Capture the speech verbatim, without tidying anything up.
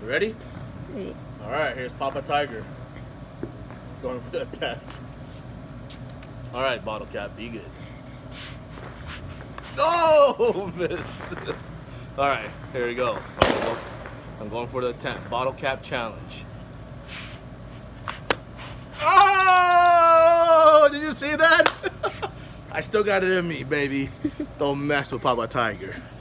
You ready? Ready. All right, here's Papa Tiger. Going for the attempt. All right, bottle cap, be good. Oh, missed. All right, here we go. I'm going for, I'm going for the attempt. Bottle cap challenge. Oh, did you see that? I still got it in me, baby. Don't mess with Papa Tiger.